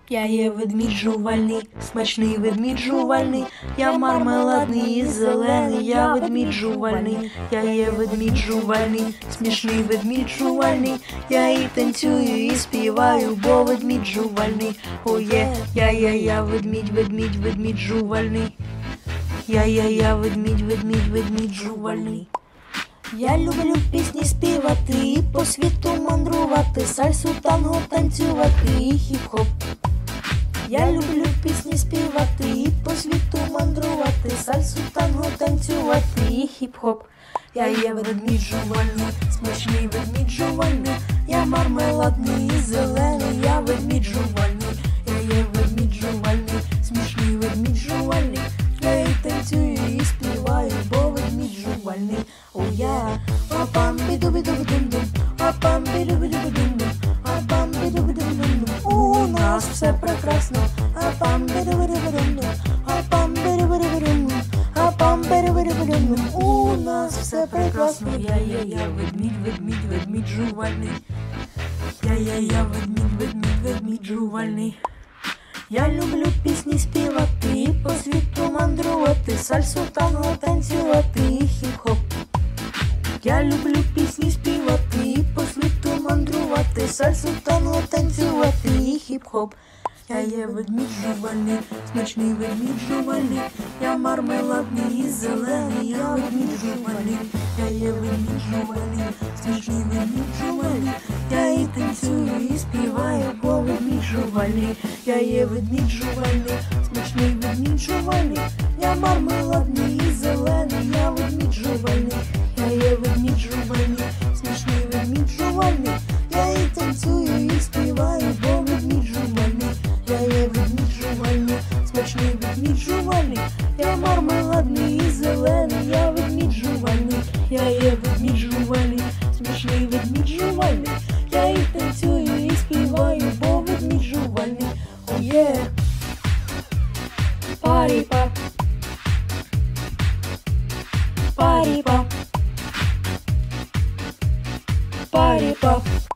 Я є ведмідь жувальний, смачний ведмідь жувальний, я мармеладний і зелений, я ведмідь жувальний, я є ведмідь жувальний, смішний ведмідь жувальний, я і танцюю, і співаю, бо ведмідь жувальний. О є, я ведмідь, ведмідь, ведмідь жувальний. Я ведмідь, ведмідь, ведмідь жувальний. Я люблю пісні співати і по світу мандрувати, сальсу, танго танцювати і хіп-хоп. Я люблю пісні співати і по світу мандрувати, сальсу, танго танцювати і хіп-хоп. Я є ведмідь жувальний, смачний ведмідь жувальний, я мармеладний і зелений, я ведмідь жувальний, я є ведмідь жувальний, смішний ведмідь жувальний, я і танцюю, і співаю, бо ведмідь жувальний. О я, а-пам-бі-ду-бі-ду-бі-дум-дум, а-пам-бі-ду-бі-ду-бі-дум-дум, а-пам-бі-ду-бі-ду-бі-дум-дум. У нас все прекрасно, а-пам-бі-ду-бі-ду-бі-дум-дум, а-пам-бі-ду-бі-ду-бі-дум-дум, а-пам-бі-ду-бі-ду-бі-дум. У нас все прекрасно. Я ведмідь, ведмідь, ведмідь жувальний. Я ведмідь, ведмідь, ведмідь жувальний. Я люблю пісні співати і по світу мандрувати, сальсу, танго танцювати і хіп-хоп. Я люблю пісні співати і по світу мандрувати, сальсу, танго танцювати і хіп-хоп. Я є ведмідь жувальний, смачний ведмідь жувальний, я мармеладний і зелений, я ведмідь жувальний, я є ведмідь жувальний, смачний ведмідь жувальний, я і танцюю, і співаю, бо ведмідь жувальний. Я є ведмідь жувальний, смачний ведмідь жувальний, я мармеладний і зелений, я ведмідь жувальний, я є ведмідь жувальний, смачний ведмідь жувальний, я і танцюю, і співаю, бо ведмідь жувальний. Я є ведмідь жувальний, смачний ведмідь жувальний, я мармеладний і зелений, я ведмідь жувальний, я є ведмідь жувальний, смачний ведмідь жувальний, я і танцюю, і співаю, бо ведмідь жувальний. О є! Парі-пап, парі-пап, парі-пап.